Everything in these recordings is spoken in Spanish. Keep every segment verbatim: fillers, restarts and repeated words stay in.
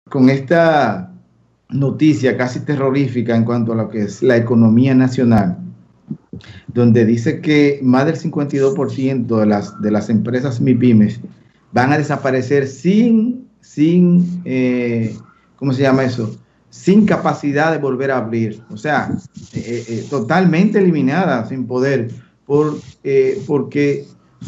con esta noticia casi terrorífica en cuanto a lo que es la economía nacional, donde dice que más del cincuenta y dos por ciento de las, de las empresas MIPYMES van a desaparecer sin, sin eh, ¿cómo se llama eso? Sin capacidad de volver a abrir. O sea, eh, eh, totalmente eliminadas, sin poder, por, eh, porque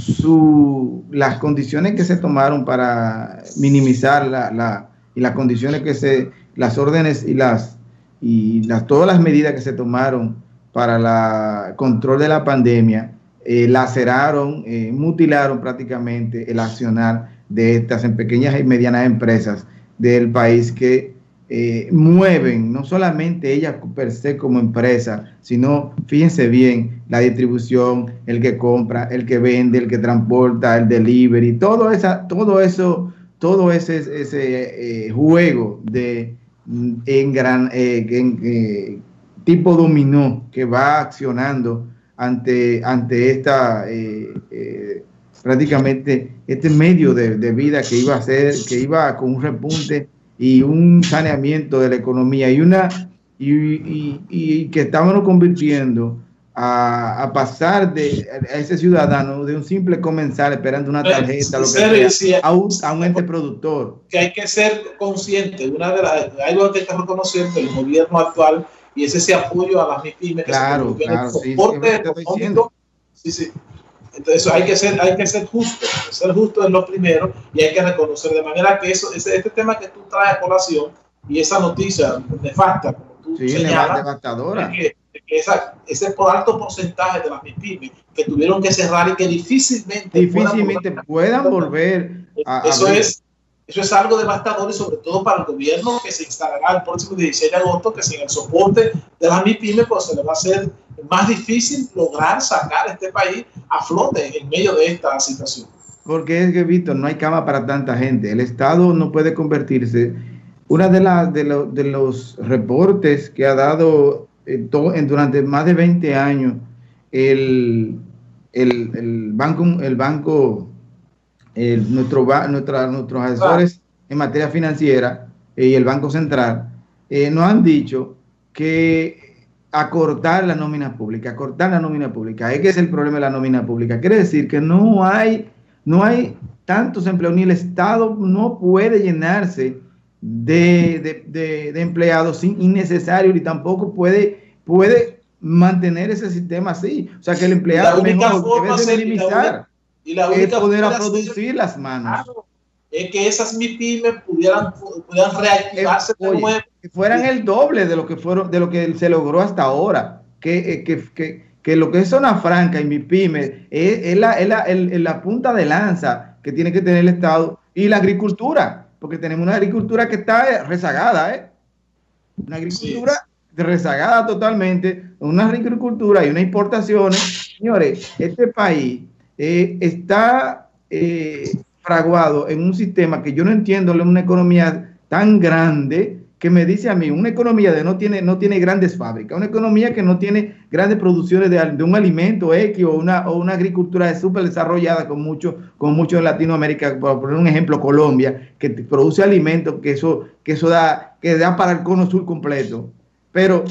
su, las condiciones que se tomaron para minimizar la, la, y las condiciones que se, las órdenes y las, y las, todas las medidas que se tomaron para el control de la pandemia, eh, laceraron, eh, mutilaron prácticamente el accionar de estas en pequeñas y medianas empresas del país que eh, mueven, no solamente ellas per se como empresa, sino, fíjense bien, la distribución, el que compra, el que vende, el que transporta, el delivery, todo, esa, todo eso, todo ese, ese eh, juego de en gran, eh, en, eh, tipo dominó que va accionando ante, ante esta eh, eh, prácticamente este medio de, de vida que iba a ser, que iba con un repunte y un saneamiento de la economía y una y, y, y que estábamos convirtiendo a, a pasar de a ese ciudadano de un simple comensal esperando una tarjeta, lo que sea, a un, a un ente productor. Que hay que ser consciente de una de las, algo que hay que reconocer del gobierno actual, y es ese apoyo a las MIPYMES, claro, que claro, el soporte sí, económico. Sí, sí. Entonces hay que ser, hay que ser justo, ser justo es lo primero, y hay que reconocer de manera que eso, ese, este tema que tú traes a colación y esa noticia nefasta, como tú sí, señalas, devastadora, es que, que esa, ese por alto porcentaje de las MIPYMES que tuvieron que cerrar y que difícilmente, difícilmente puedan, puedan volver a eso abrir. es Eso es algo devastador, y sobre todo para el gobierno que se instalará el próximo dieciséis de agosto, que sin el soporte de las MIPYMES pues se le va a hacer más difícil lograr sacar a este país a flote en medio de esta situación. Porque es que, Víctor, no hay cama para tanta gente. El Estado no puede convertirse. Una de, la, de, lo, de los reportes que ha dado en to, en, durante más de veinte años el, el, el banco, el banco El, nuestro, nuestra, nuestros asesores en materia financiera eh, y el Banco Central eh, nos han dicho que acortar la nómina pública, acortar la nómina pública, es que es el problema de la nómina pública. Quiere decir que no hay, no hay tantos empleos, ni el Estado no puede llenarse de, de, de, de empleados innecesarios, ni tampoco puede, puede mantener ese sistema así. O sea, que el empleado mejor debe de minimizar. Y la única es poder a producir las manos. Claro, es que esas MIPYMES pudieran, pudieran reactivarse de nuevo. Que fueran el doble de lo que fueron, de lo que se logró hasta ahora. Que, que, que, que lo que es Zona Franca y MIPYMES es, es, la, es, la, el, es la punta de lanza que tiene que tener el Estado, y la agricultura, porque tenemos una agricultura que está rezagada, ¿eh? Una agricultura sí. rezagada totalmente, una agricultura y unas importaciones. Señores, este país Eh, está eh, fraguado en un sistema que yo no entiendo, una economía tan grande que me dice a mí, una economía que no tiene, no tiene grandes fábricas, una economía que no tiene grandes producciones de, de un alimento X o una, o una agricultura súper desarrollada con mucho, con mucho en Latinoamérica, por poner un ejemplo, Colombia, que produce alimentos, que eso, que eso da, que da para el cono sur completo. Pero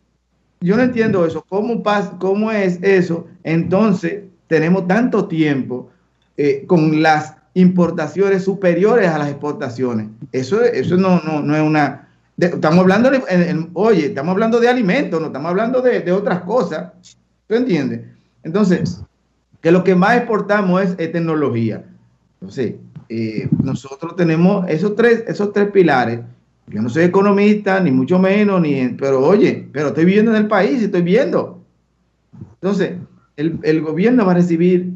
yo no entiendo eso, ¿cómo, pasa, cómo es eso? Entonces tenemos tanto tiempo eh, con las importaciones superiores a las exportaciones. Eso, eso no, no, no es una... De, estamos hablando de... En, en, oye, estamos hablando de alimentos, no estamos hablando de, de otras cosas. ¿Tú entiendes? Entonces, que lo que más exportamos es, es tecnología. Entonces, eh, nosotros tenemos esos tres, esos tres pilares. Yo no soy economista, ni mucho menos, ni, pero oye, pero estoy viviendo en el país y estoy viendo. Entonces... El, el gobierno va a recibir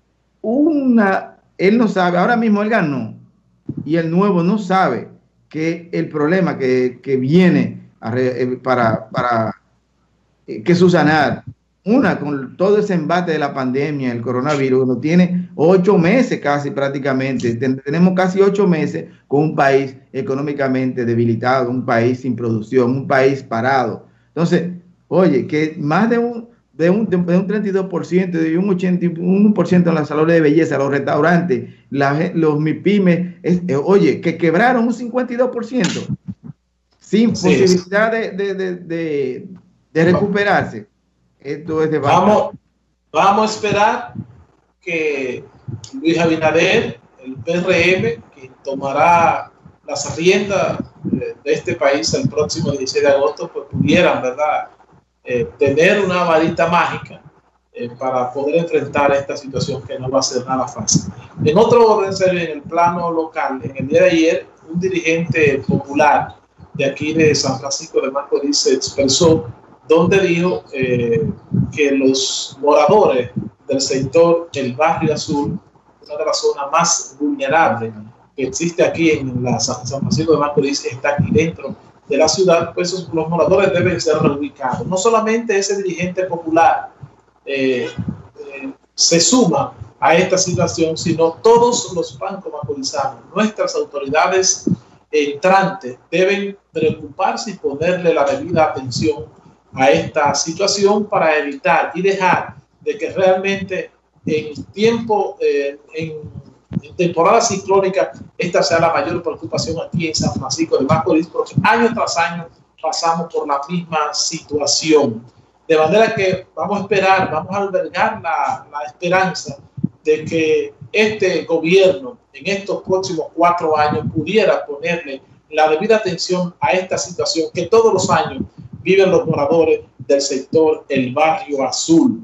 una, él no sabe, ahora mismo él ganó y el nuevo no sabe que el problema que, que viene a re, para, para eh, que subsanar, una, con todo ese embate de la pandemia, el coronavirus, no tiene ocho meses casi prácticamente, ten, tenemos casi ocho meses con un país económicamente debilitado, un país sin producción, un país parado. Entonces, oye, que más de un de un, de, de un treinta y dos por ciento y un ochenta y uno por ciento en los salones de belleza, los restaurantes, la, los MIPYME, es, eh, oye, que quebraron un cincuenta y dos por ciento sin sí, posibilidad de, de, de, de, de recuperarse. Esto es de vamos, vamos a esperar que Luis Abinader, el P R M, que tomará las riendas de, de este país el próximo dieciséis de agosto, pues pudieran, ¿verdad?, eh, tener una varita mágica eh, para poder enfrentar esta situación que no va a ser nada fácil. En otro orden, en el plano local, en el día de ayer, un dirigente popular de aquí de San Francisco de Macorís se expresó, donde dijo eh, que los moradores del sector del Barrio Azul, una de las zonas más vulnerables que existe aquí en la San Francisco de Macorís, está aquí dentro de la ciudad, pues los moradores deben ser reubicados. No solamente ese dirigente popular eh, eh, se suma a esta situación, sino todos los bancos macorizanos, nuestras autoridades entrantes deben preocuparse y ponerle la debida atención a esta situación para evitar y dejar de que realmente en tiempo, eh, en, en temporada ciclónica, esta sea la mayor preocupación aquí en San Francisco de Macorís, porque año tras año pasamos por la misma situación. De manera que vamos a esperar, vamos a albergar la, la esperanza de que este gobierno en estos próximos cuatro años pudiera ponerle la debida atención a esta situación que todos los años viven los moradores del sector El Barrio Azul.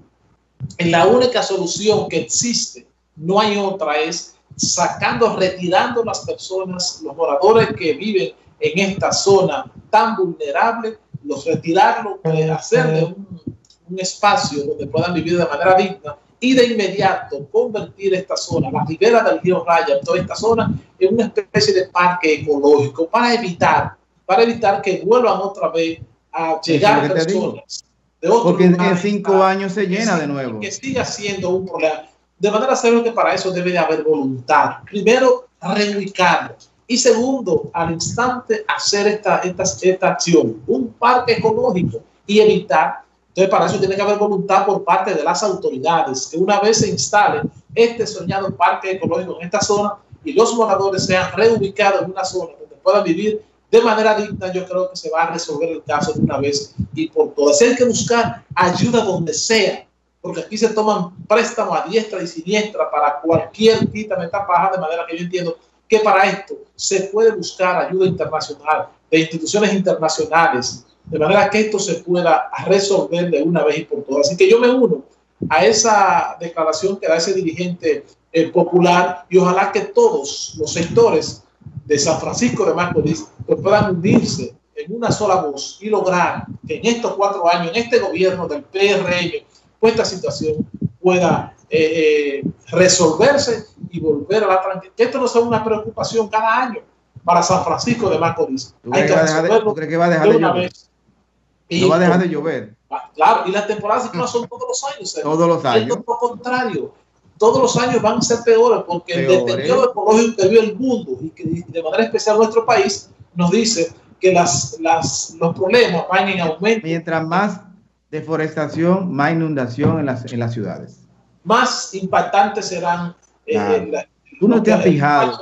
Y la única solución que existe, no hay otra, es sacando, retirando las personas, los moradores que viven en esta zona tan vulnerable, los retirarlos, hacerle un, un espacio donde puedan vivir de manera digna y de inmediato convertir esta zona, la ribera del río Raya, toda esta zona, en una especie de parque ecológico para evitar, para evitar que vuelvan otra vez a llegar personas de otros porque lugares, en cinco años se llena de nuevo. Que siga siendo un problema. De manera seria que para eso debe de haber voluntad. Primero, reubicarlo. Y segundo, al instante hacer esta, esta, esta acción, un parque ecológico y evitar. Entonces, para eso tiene que haber voluntad por parte de las autoridades, que una vez se instale este soñado parque ecológico en esta zona y los moradores sean reubicados en una zona donde puedan vivir de manera digna, yo creo que se va a resolver el caso de una vez y por todas. Hay que buscar ayuda donde sea, porque aquí se toman préstamos a diestra y siniestra para cualquier quita metapaja, de manera que yo entiendo que para esto se puede buscar ayuda internacional, de instituciones internacionales, de manera que esto se pueda resolver de una vez y por todas. Así que yo me uno a esa declaración que da ese dirigente eh, popular y ojalá que todos los sectores de San Francisco de Macorís pues puedan unirse en una sola voz y lograr que en estos cuatro años, en este gobierno del P R M, pues esta situación pueda eh, eh, resolverse y volver a la tranquilidad. Que esto no sea una preocupación cada año para San Francisco de Macorís. Hay que resolverlo. ¿Tú crees que va a dejar de llover? Y, no va a dejar de llover. Claro, y las temporadas no son todos los años. ¿sabes? Todos los años. Es lo contrario. Todos los años van a ser peores porque peores. El deterioro ecológico que vive el mundo y que de manera especial nuestro país nos dice que las, las, los problemas van en aumento. Mientras más deforestación, más inundación en las, en las ciudades. Más impactantes serán. Claro. Eh, la, Tú no te has fijado.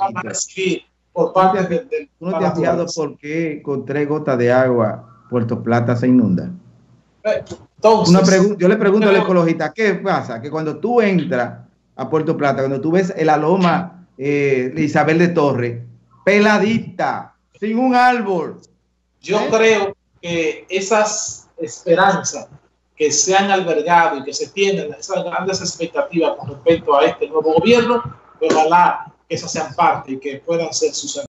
Por parte del, del, ¿Tú no te has fijado por qué con tres gotas de agua Puerto Plata se inunda? Entonces, Una yo le pregunto al ecologista, ¿qué pasa? Que cuando tú entras a Puerto Plata, cuando tú ves la loma eh, Isabel de Torres, peladita, sin un árbol. Yo ¿Eh? creo que esas esperanzas que se han albergado y que se tienen, esas grandes expectativas con respecto a este nuevo gobierno, ojalá que esas sean parte y que puedan ser sus